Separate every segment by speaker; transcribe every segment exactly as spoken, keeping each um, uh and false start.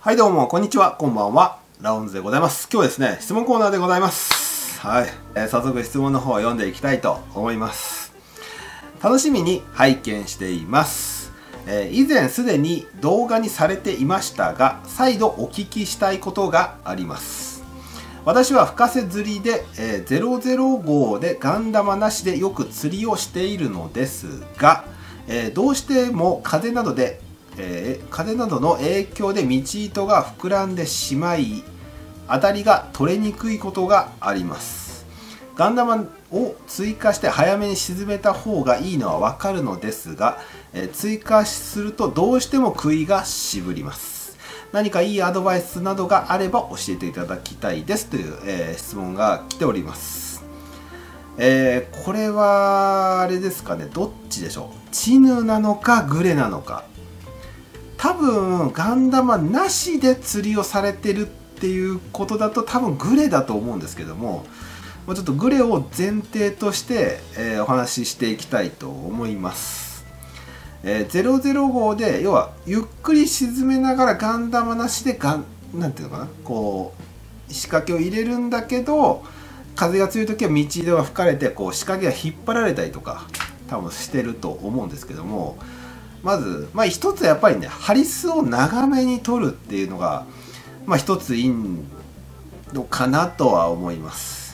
Speaker 1: はいどうも、こんにちは、こんばんは。ラウンズでございます。今日はですね、質問コーナーでございます。はい。えー、早速質問の方を読んでいきたいと思います。楽しみに拝見しています。えー、以前すでに動画にされていましたが、再度お聞きしたいことがあります。私は深瀬釣りで、えー、ゼロゼロ号でガン玉なしでよく釣りをしているのですが、えー、どうしても風などでえー、風などの影響で道糸が膨らんでしまい当たりが取れにくいことがあります。ガン玉を追加して早めに沈めた方がいいのはわかるのですが、えー、追加するとどうしても杭が渋ります。何かいいアドバイスなどがあれば教えていただきたいですという、えー、質問が来ております。えー、これはあれですかね、どっちでしょう。チヌなのかグレなのか。多分ガン玉なしで釣りをされてるっていうことだと多分グレだと思うんですけども、ちょっとグレを前提として、えー、お話ししていきたいと思います。えー、ゼロゼロ号で要はゆっくり沈めながらガン玉なしでガンなんていうのかな、こう仕掛けを入れるんだけど風が強い時は道糸が吹かれてこう仕掛けが引っ張られたりとか多分してると思うんですけども、まず、まあ、一つやっぱりね、ハリスを長めに取るっていうのが、まあ、一ついいのかなとは思います。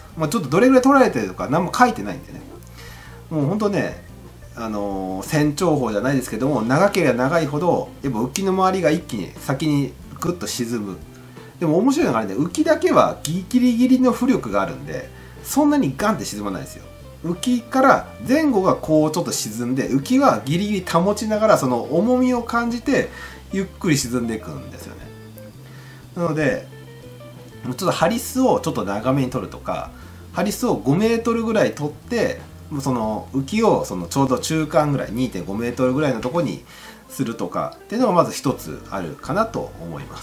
Speaker 1: まあ、ちょっとどれぐらい取られてるとか何も書いてないんでね。もうほんとね、あのー、船長法じゃないですけども、長ければ長いほど、やっぱ浮きの周りが一気に先にグッと沈む。でも面白いのがあれね、浮きだけはギリギリの浮力があるんで、そんなにガンって沈まないですよ。浮きから前後がこうちょっと沈んで、浮きはギリギリ保ちながらその重みを感じてゆっくり沈んでいくんですよね。なのでちょっとハリスをちょっと長めに取るとか、ハリスをごメートルぐらい取ってその浮きをそのちょうど中間ぐらい にてんごメートルぐらいのところにするとかっていうのがまず一つあるかなと思います。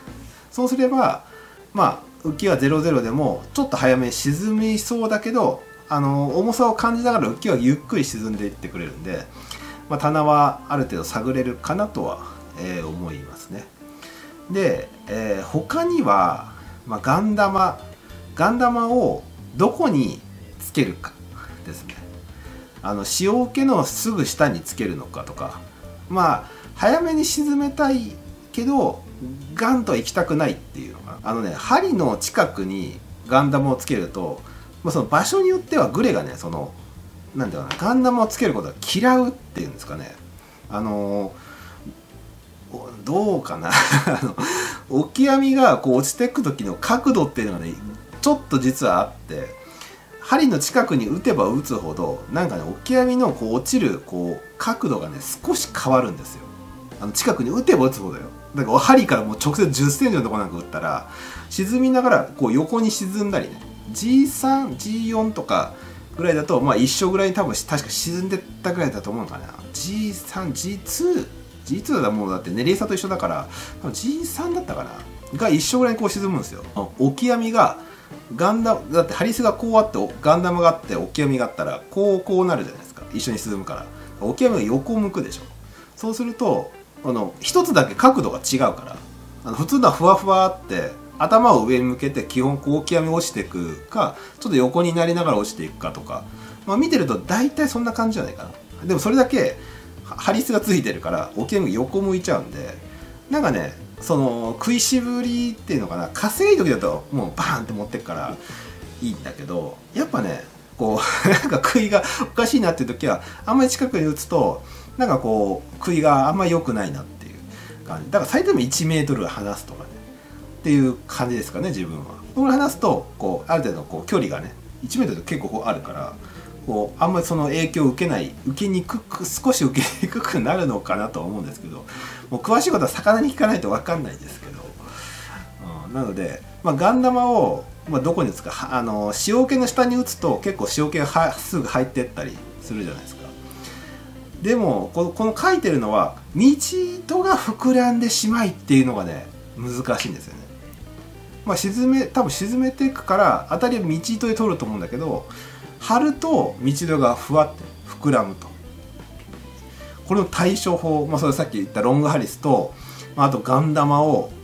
Speaker 1: そうすればまあ浮きはゼロゼロでもちょっと早めに沈みそうだけど、あの重さを感じながら浮きはゆっくり沈んでいってくれるんで、まあ、棚はある程度探れるかなとは、えー、思いますね。で、えー、他には、まあ、ガン玉ガン玉をどこにつけるかですね。あの潮受けのすぐ下につけるのかとか、まあ早めに沈めたいけどガンとは行きたくないっていうのかな。あのね、針の近くにガン玉をつけると、まあ、その場所によってはグレがね、そのなんだろうな、ガン玉をつけることが嫌うっていうんですかね。あのー、どうかなあのオキアミがこう落ちていく時の角度っていうのがね、ちょっと実はあって、針の近くに打てば打つほどなんかね、オキアミのこう落ちるこう角度がね少し変わるんですよ。あの近くに打てば打つほどよ。だから針からもう直接じゅっセンチのところなんか打ったら沈みながらこう横に沈んだりね、ジースリー、ジーフォー とかぐらいだと、まあ一緒ぐらいに多分確か沈んでったぐらいだと思うのかな。ジースリー、ジーツー、ジーツー だともうだってネリエサと一緒だから、ジースリー だったかなが一緒ぐらいにこう沈むんですよ。オキアミがガンダムだってハリスがこうあってガンダムがあってオキアミがあったらこうこうなるじゃないですか。一緒に沈むから。オキアミが横向くでしょ。そうするとあの一つだけ角度が違うから、あの普通のはふわふわって頭を上に向けて基本こうオキアミ落ちていくか、ちょっと横になりながら落ちていくかとか、まあ、見てると大体そんな感じじゃないかな。でもそれだけハリスがついてるからオキアミが横向いちゃうんで、なんかね、その食いしぶりっていうのかな、稼い時だともうバーンって持ってくからいいんだけど、やっぱねこうなんか食いがおかしいなっていう時はあんまり近くに打つとなんかこう食いがあんまり良くないなっていう感じだから、最低でもいちメートル離すとかねっていう感じですかね、自分は。これ話すとこうある程度こう距離がねいちメートル結構あるから、こうあんまりその影響を受けない受けにくく少し受けにくくなるのかなとは思うんですけど、もう詳しいことは魚に聞かないと分かんないんですけど、うん、なので、まあ、ガン玉を、まあ、どこに打つか、あの潮気の下に打つと結構潮気がはすぐ入ってったりするじゃないですか。でもこのこの書いてるのは道糸が膨らんでしまいっていうのがね難しいんですよね。まあ、沈め多分沈めていくから当たりは道糸で取ると思うんだけど、張ると道糸がふわって膨らむと。これの対処法、まあ、それさっき言ったロングハリスと、まあ、あとガン玉を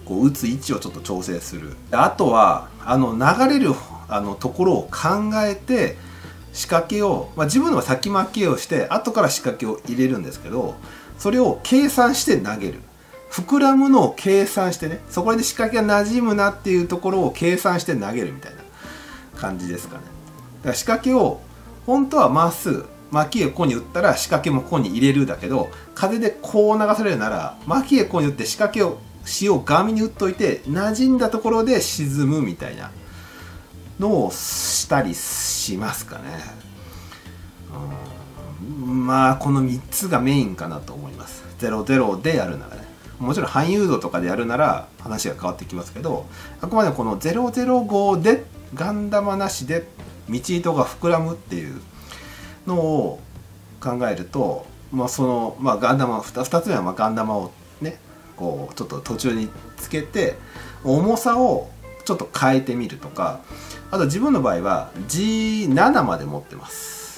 Speaker 1: こう打つ位置をちょっと調整する。あとはあの流れるあのところを考えて仕掛けを、まあ、自分のは先負けをして後から仕掛けを入れるんですけど、それを計算して投げる。膨らむのを計算してね、そこで仕掛けが馴染むなっていうところを計算して投げるみたいな感じですかね。だから仕掛けを本当はまっすぐ蒔絵ここに打ったら仕掛けもここに入れるだけど、風でこう流されるなら蒔絵ここに打って仕掛けを塩をガミに打っといて馴染んだところで沈むみたいなのをしたりしますかね。うん、まあこのみっつがメインかなと思います。ゼロゼロでやるならね。もちろん半誘導とかでやるなら話が変わってきますけど、あくまでこのゼロゼロごでガン玉なしで道糸が膨らむっていうのを考えると、まあそのまあガン玉 2, 2つ目はまあガン玉をねこうちょっと途中につけて重さをちょっと変えてみるとか、あと自分の場合は ジーセブン まで持ってます。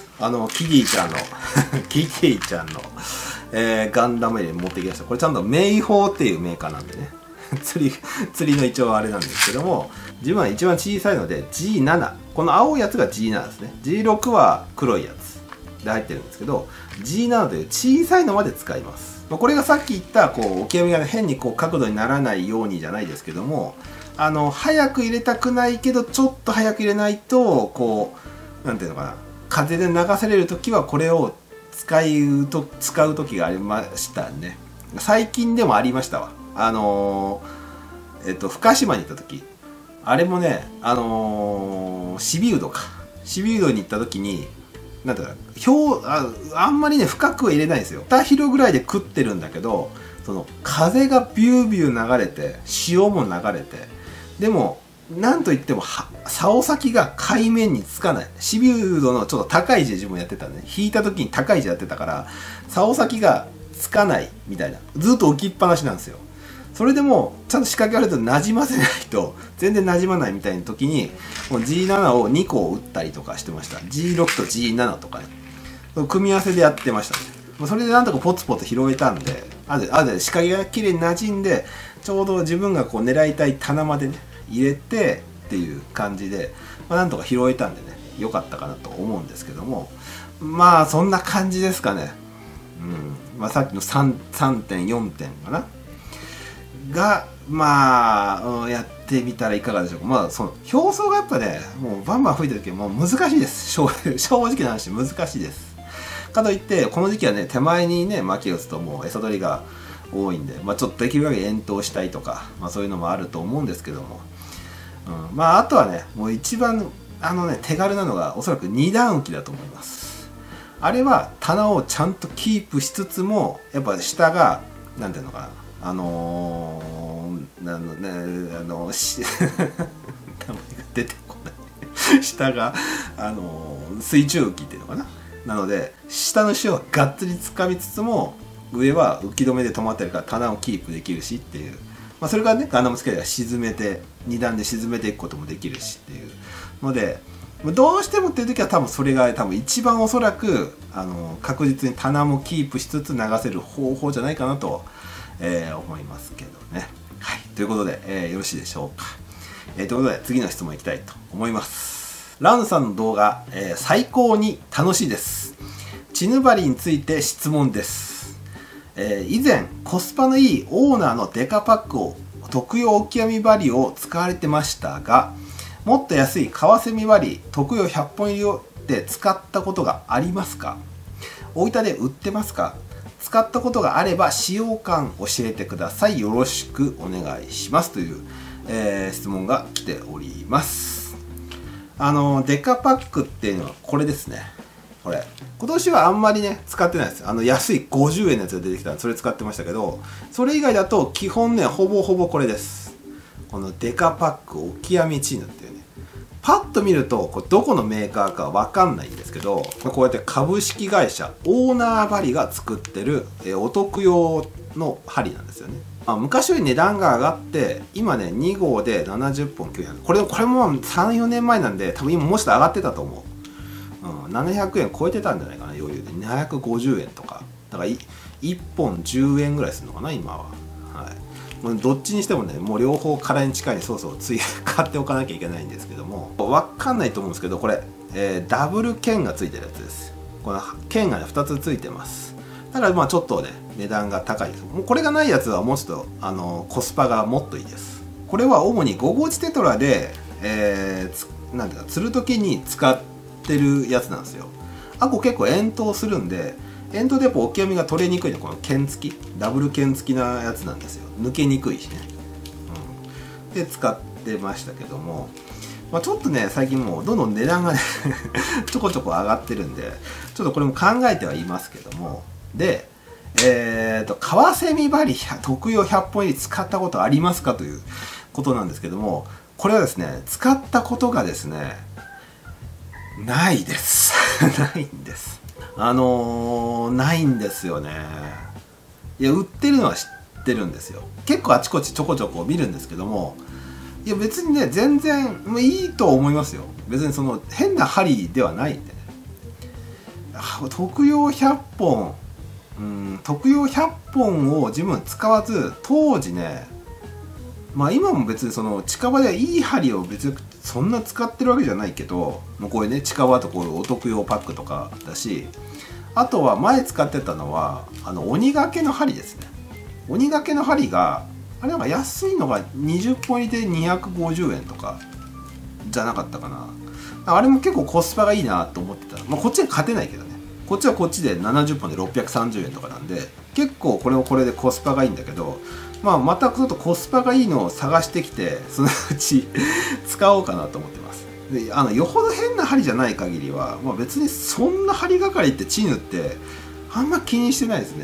Speaker 1: あのキティちゃんのキティちゃんの、えー、ガンダムで持ってきました。これちゃんと名宝っていうメーカーなんでね釣り釣りの一応あれなんですけども、自分は一番小さいので ジーセブン、 この青いやつが ジーセブン ですね。 ジーシックス は黒いやつで入ってるんですけど ジーセブン という小さいのまで使います。これがさっき言ったこうオキアミが変にこう角度にならないようにじゃないですけども、あの早く入れたくないけどちょっと早く入れないとこうなんていうのかな、風で流される時はこれを使うと使う時がありましたね。最近でもありましたわ。あのー、えっと深島に行った時、あれもね、あのー、シビウドかシビウドに行った時になんだろう、表 あ, あんまりね深くは入れないんですよ。に広ぐらいで食ってるんだけど、その風がビュービュー流れて潮も流れて、でもなんといっても竿先が海面につかない。シビウドのちょっと高い位置で自分やってたね。引いた時に高い位置でやってたから竿先がつかないみたいな、ずっと置きっぱなしなんですよ。それでもちゃんと仕掛けあるとなじませないと全然なじまないみたいな時にもう ジーセブン をにこ打ったりとかしてました。 ジーシックス と ジーセブン とかね、組み合わせでやってましたね。それでなんとかポツポツ拾えたんで、あとあと仕掛けが綺麗になじんで、ちょうど自分がこう狙いたい棚までね入れてっていう感じで、まあ、なんとか拾えたんでね良かったかなと思うんですけども、まあそんな感じですかね。うんまあ、さっきの さんてんよんてんかながまあ、うん、やってみたらいかがでしょうか。まあその表層がやっぱねもうバンバン吹いてる時はもう難しいです。正直な話難しいです。かといってこの時期はね手前にね巻き打つともう餌取りが多いんで、まあ、ちょっとできる限り遠投したいとか、まあ、そういうのもあると思うんですけども、うん、まああとはねもう一番あのね手軽なのがおそらくに段浮きだと思います。あれは棚をちゃんとキープしつつもやっぱ下がなんていうのかな、あのー、なのねあのし名前が出てこない下があのー、水中浮きっていうのかな。なので下の塩はがっつり掴みつつも上は浮き止めで止まってるから棚をキープできるしっていう、まあ、それからねガンダムつければ沈めてに段で沈めていくこともできるしっていうので、どうしてもっていう時は多分それが多分一番おそらくあの確実に棚もキープしつつ流せる方法じゃないかなと、えー、思いますけどね。はい、ということで、えー、よろしいでしょうか。えー、ということで次の質問いきたいと思います。ランさんの動画、えー、最高に楽しいです。チヌバリについて質問です。えー、以前コスパのいいオーナーのデカパックを特用オキアミバリを使われてましたが、もっと安いカワセミバリ特用ひゃっぽん入りをで使ったことがありますか？大分で売ってますか？使ったことがあれば使用感教えてください。よろしくお願いしますという、えー、質問が来ております。あのデカパックっていうのはこれですね。これ今年はあんまりね使ってないです。あの安いごじゅうえんのやつが出てきたんでそれ使ってましたけど、それ以外だと基本ねほぼほぼこれです。このデカパックオキアミチヌっていうね、パッと見るとこれどこのメーカーかわかんないんですけど、こうやって株式会社オーナー針が作ってるえお得用の針なんですよね。まあ、昔より値段が上がって今ねに号でななじゅっぽんきゅうひゃくえん、これこれもさんよねんまえなんで多分今もうちょっと上がってたと思う。うん、ななひゃくえん超えてたんじゃないかな余裕で。ななひゃくごじゅうえんとかだからいっぽんじゅうえんぐらいするのかな今は。はい、 もうどっちにしてもね、もう両方殻に近いソースをつい買っておかなきゃいけないんですけども、わかんないと思うんですけど、これ、えー、ダブル剣がついてるやつです。この剣がねふたつついてます。だからまあちょっとね値段が高いです。もうこれがないやつはもうちょっとあのコスパがもっといいです。これは主にご号値テトラで、えー、なんていうか釣る時に使ってるやつなんですよ。あこ結構遠投するんで、遠投でやっぱオキアミが取れにくいの、この剣付きダブル剣付きなやつなんですよ。抜けにくいしね、うん、で使ってましたけども、まあ、ちょっとね最近もうどんどん値段がねちょこちょこ上がってるんで、ちょっとこれも考えてはいますけども、でえーとカワセミ針特用ひゃっぽん入り使ったことありますかということなんですけども、これはですね使ったことがですねないですないんです。あのー、ないんですよね。いや売ってるのは知ってるんですよ。結構あちこちちょこちょこ見るんですけども、いや別にね全然いいと思いますよ。別にその変な針ではないんでね。特用ひゃっぽん、うん、特用ひゃっぽんを自分使わず、当時ね、まあ今も別にその近場ではいい針を別にそんな使ってるわけじゃないけど、もうこれね近場とこういうお得用パックとかだし、あとは前使ってたのはあの鬼掛けの針ですね。鬼掛けの針があれなんか安いのがにじゅっぽん入りでにひゃくごじゅうえんとかじゃなかったかな。あれも結構コスパがいいなと思ってた。まあこっちは勝てないけどね、こっちはこっちでななじゅっぽんでろっぴゃくさんじゅうえんとかなんで、結構これもこれでコスパがいいんだけど、まあまたちょっとコスパがいいのを探してきて、そのうち使おうかなと思ってます。であのよほど変な針じゃない限りは、まあ、別にそんな針がかりってチヌってあんま気にしてないですね。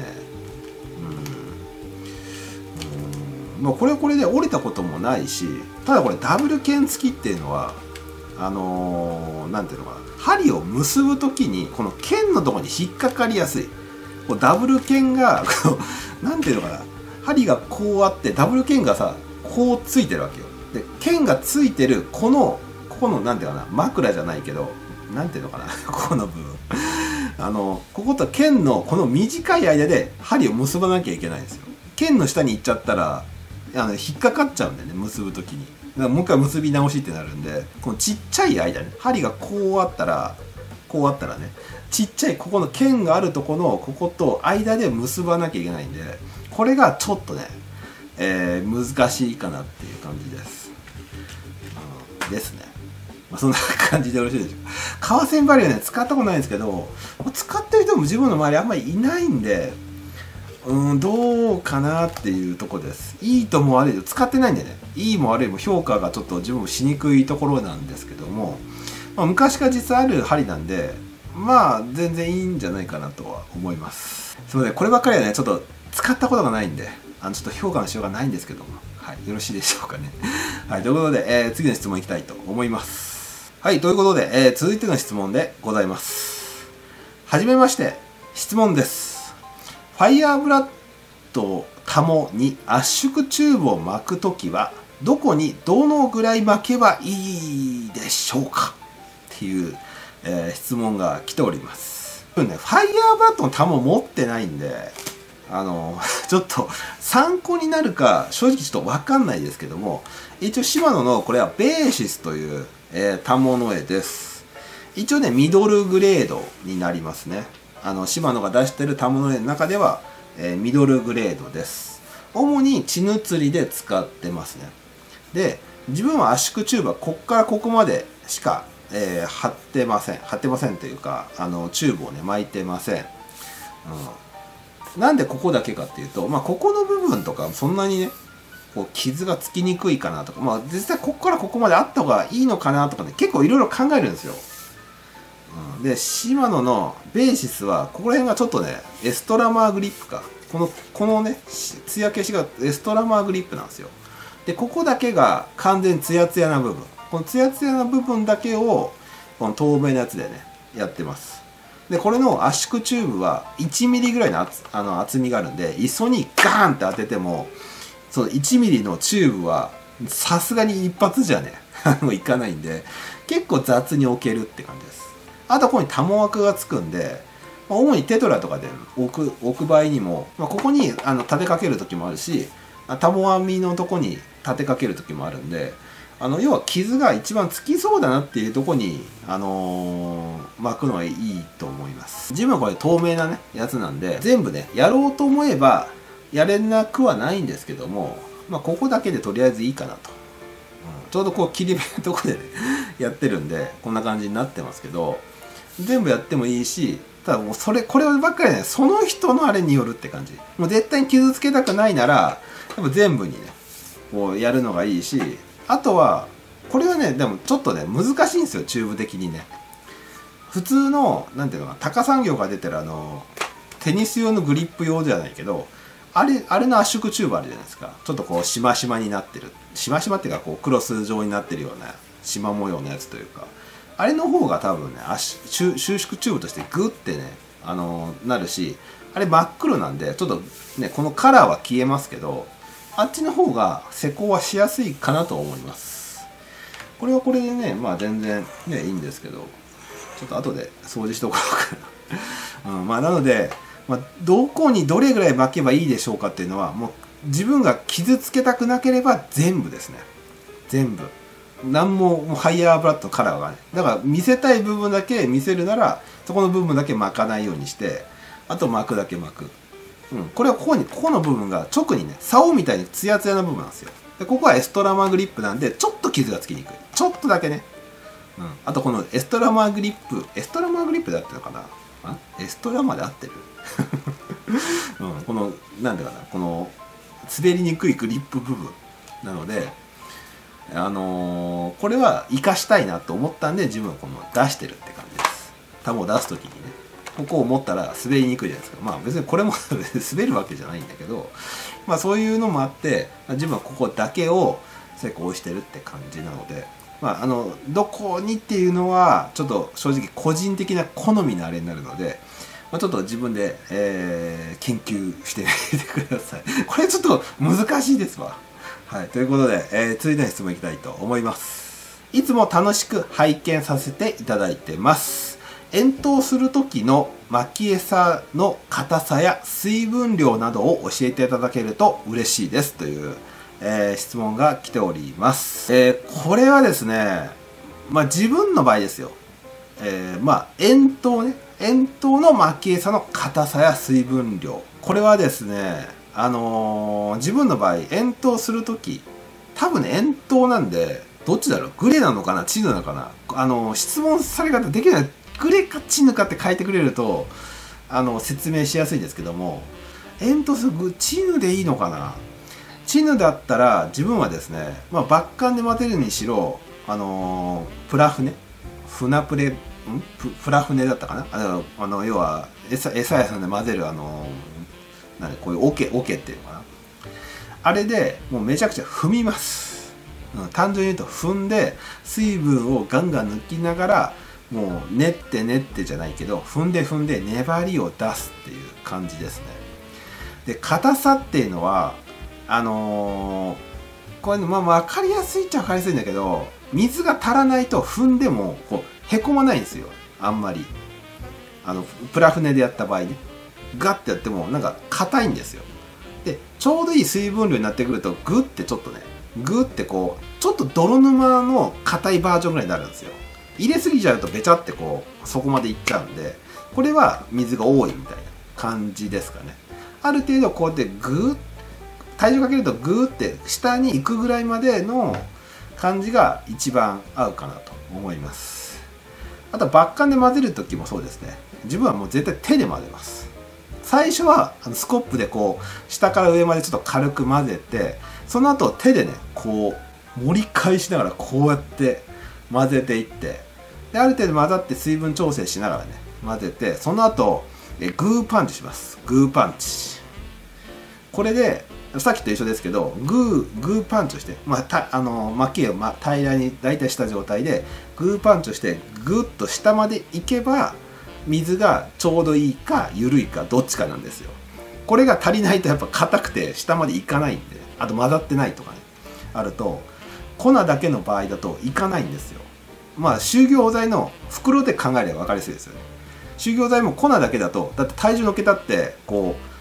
Speaker 1: うん、うん、まあ、これはこれで折れたこともないし、ただこれダブル剣付きっていうのはあのー、なんていうのかな、針を結ぶ時にこの剣のところに引っかかりやすい。こうダブル剣がこうなんていうのかな、針がこうあってダブル剣がさこうついてるわけよ。で剣がついてるこのここのなんていうかな、枕じゃないけどなんていうのかなここの部分あのここと剣のこの短い間で針を結ばなきゃいけないんですよ。剣の下に行っちゃったらあの引っかかっちゃうんだよね、結ぶ時に。だからもう一回結び直しってなるんで、このちっちゃい間ね、針がこうあったらこうあったらね、ちっちゃいここの剣があるとこのここと間で結ばなきゃいけないんで、これがちょっとね、えー、難しいかなっていう感じです、うん、ですね。まあ、そんな感じでよろしいでしょうか。革線針はね使ったことないんですけど、使ってる人も自分の周りあんまりいないんで、うん、どうかなっていうとこです。いいとも悪いと使ってないんでね、いいも悪いも評価がちょっと自分もしにくいところなんですけども、まあ、昔から実際ある針なんで、まあ全然いいんじゃないかなとは思います。すみません、こればっかりはねちょっと使ったことがないんで、あのちょっと評価のしようがないんですけども、はい、よろしいでしょうかね。はい、ということで、えー、次の質問いきたいと思います。はい、ということで、えー、続いての質問でございます。はじめまして、質問です。ファイヤーブラッドタモに圧縮チューブを巻くときはどこにどのぐらい巻けばいいでしょうかっていう、えー、質問が来ております。ね、ファイヤーブラッドのタモ持ってないんで、あのちょっと参考になるか正直ちょっと分かんないですけども、一応シマノのこれはベーシスという、えー、タモの絵です。一応ねミドルグレードになりますね。あのシマノが出してるタモの絵の中では、えー、ミドルグレードです。主にチヌ釣りで使ってますね。で自分は圧縮チューブはこっからここまでしか、えー、貼ってません貼ってませんというか、あのチューブをね巻いてません、うん、なんでここだけかっていうと、まあここの部分とかそんなにねこう傷がつきにくいかなとか、まあ実際ここからここまであった方がいいのかなとかね、結構いろいろ考えるんですよ。うん、でシマノのベーシスはここら辺がちょっとねエストラマーグリップか、このこのねつや消しがエストラマーグリップなんですよ。でここだけが完全にツヤツヤな部分、このツヤツヤな部分だけをこの透明なやつでねやってます。でこれの圧縮チューブはいちミリぐらいの 厚, あの厚みがあるんで、磯にガーンって当ててもそのいちミリのチューブはさすがに一発じゃねもういかないんで、結構雑に置けるって感じです。あとここにタモ枠がつくんで、まあ、主にテトラとかで置く置く場合にも、まあ、ここにあの立てかける時もあるし、 たも編みのとこに立てかける時もあるんで、あの要は傷が一番つきそうだなっていうとこに、あのー、巻くのはいいと思います。自分はこれ透明なねやつなんで、全部ねやろうと思えばやれなくはないんですけども、まあここだけでとりあえずいいかなと、うん、ちょうどこう切り目のとこでねやってるんでこんな感じになってますけど、全部やってもいいし、ただもうそれこればっかりね、その人のあれによるって感じ。もう絶対に傷つけたくないならやっぱ全部にねこうやるのがいいし、あとはこれはねでもちょっとね難しいんですよ、チューブ的にね。普通のなんていうのかな、高産業が出てるあのテニス用のグリップ用じゃないけど、あれあれの圧縮チューブあるじゃないですか。ちょっとこうしましまになってる、しましまっていうかこうクロス状になってるようなしま模様のやつというか、あれの方が多分ね収縮チューブとしてグッてね、あのー、なるし、あれ真っ黒なんでちょっとねこのカラーは消えますけど、あっちの方が施工はしやすいかなと思います。これはこれでねまあ全然ねいいんですけど、ちょっと後で掃除しとこうかな、うん、まあなので、まあ、どこにどれぐらい巻けばいいでしょうかっていうのは、もう自分が傷つけたくなければ全部ですね、全部何ももうハイヤーブラッドのカラーがね、だから見せたい部分だけ見せるならそこの部分だけ巻かないようにして、あと巻くだけ巻く、うん、これはここにここの部分が直にね竿みたいにツヤツヤな部分なんですよ。でここはエストラマグリップなんでちょっと傷がつきにくい、ちょっとだけね、うん、あとこのエストラマグリップエストラマグリップで合ってるのかな、あエストラマで合ってる、うん、このなんだかな、この滑りにくいグリップ部分なので、あのー、これは活かしたいなと思ったんで自分はこの出してるって感じです。球を出す時にねここを持ったら滑りにくいじゃないですか。まあ別にこれも滑るわけじゃないんだけど、まあそういうのもあって自分はここだけを施工してるって感じなので、まああのどこにっていうのはちょっと正直個人的な好みのあれになるので、まあ、ちょっと自分で、えー、研究してみてください。これちょっと難しいですわ。はい、ということで、えー、続いての質問いきたいと思います。いつも楽しく拝見させていただいてます。遠投する時の巻き餌の硬さや水分量などを教えていただけると嬉しいですという、えー、質問が来ております。えー、これはですね、まあ自分の場合ですよ。えー、まあ遠投ね、遠投の巻き餌の硬さや水分量。これはですね、あのー、自分の場合遠投する時、多分ね遠投なんでどっちだろう、グレなのかなチヌなのかな、あのー、質問され方できない、グレかチヌかって書いてくれるとあの説明しやすいんですけども、遠投するチヌでいいのかな。チヌだったら自分はですね、まあ、バッカンで待てるにしろ、あのー、プラフネ船プレんププラフネだったかな、あのあの要は餌餌屋さんで混ぜるあのー、なんでこういうオケオケっていうのかな、あれでもうめちゃくちゃ踏みます、うん、単純に言うと踏んで水分をガンガン抜きながらもう練って練ってじゃないけど踏んで踏んで粘りを出すっていう感じですね。で硬さっていうのはあのー、これのまあ分かりやすいっちゃ分かりやすいんだけど、水が足らないと踏んでもこうへこまないんですよ、あんまり。あのプラ船でやった場合ね、ガッてやってもなんか硬いんですよ。でちょうどいい水分量になってくるとグッてちょっとねグッてこうちょっと泥沼の硬いバージョンぐらいになるんですよ。入れすぎちゃうとべちゃってこうそこまでいっちゃうんで、これは水が多いみたいな感じですかね。ある程度こうやってグッ体重かけるとグーって下に行くぐらいまでの感じが一番合うかなと思います。あとバッカンで混ぜる時もそうですね。自分はもう絶対手で混ぜます。最初はあのスコップでこう下から上までちょっと軽く混ぜて、その後手でねこう盛り返しながらこうやって混ぜていって、である程度混ざって水分調整しながらね混ぜて、その後えグーパンチします。グーパンチ、これでさっきと一緒ですけど、グー、グーパンチをして、まあ、たあの巻きを、ま、平らに大体した状態でグーパンチをしてグッと下までいけば水がちょうどいいか緩いかどっちかなんですよ。これが足りないとやっぱ硬くて下までいかないんで、あと混ざってないとかねあると粉だけの場合だといかないんですよ。まあ集業剤の袋で考えれば分かりやすいですよね。集業剤も粉だけだとだって体重のっけたってこう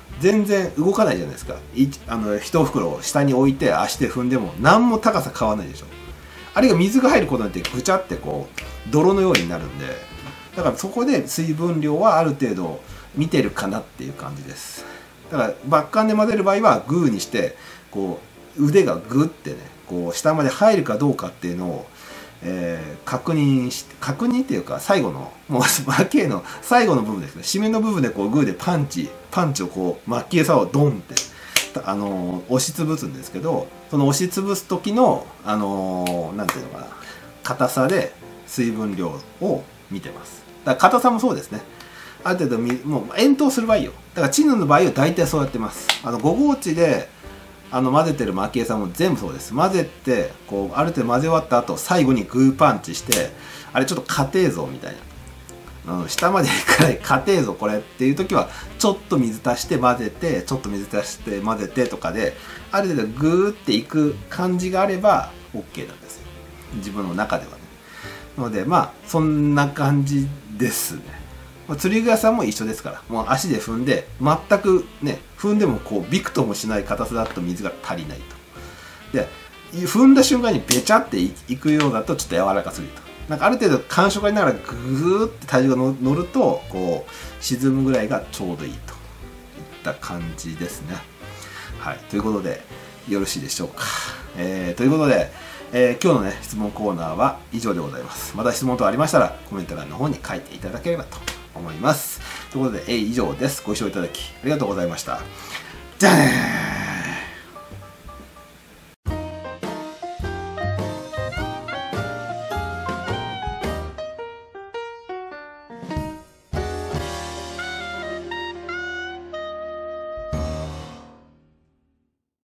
Speaker 1: 全然動かないじゃないですか。いあの一袋を下に置いて足で踏んでも何も高さ変わらないでしょ。あれが水が入ることによってぐちゃってこう泥のようになるんで、だからそこで水分量はある程度見てるかなっていう感じです。だからバッカンで混ぜる場合はグーにしてこう腕がグッてねこう下まで入るかどうかっていうのを、えー、確認して確認っていうか最後のもう蒔絵の最後の部分ですね、締めの部分でこうグーでパンチパンチをこう蒔絵さをドンってあのー、押しつぶすんですけど、その押しつぶす時のあのー、なんていうのかな硬さで水分量を見てます。だから硬さもそうですね。ある程度みもう遠投する場合よ。だからチヌの場合は大体そうやってます。あのご号地であの混ぜてる蒔絵さんも全部そうです。混ぜてこうある程度混ぜ終わった後最後にグーパンチして、あれちょっと家庭像みたいな、うん、下までいくらい家庭像これっていう時はちょっと水足して混ぜてちょっと水足して混ぜてとかである程度グーっていく感じがあれば OK なんですよ、自分の中ではね。のでまあそんな感じですね。釣り具屋さんも一緒ですから、もう足で踏んで全くね踏んでもこうビクともしない硬さだと水が足りないと。で踏んだ瞬間にベチャっていくようだとちょっと柔らかすぎると。なんかある程度感触ありながらグーって体重が乗るとこう沈むぐらいがちょうどいいといった感じですね。はい、ということでよろしいでしょうか。えー、ということで、えー、今日のね質問コーナーは以上でございます。また質問等ありましたらコメント欄の方に書いていただければと思います。ということで、えー、以上です。ご視聴いただきありがとうございました。じゃあねー。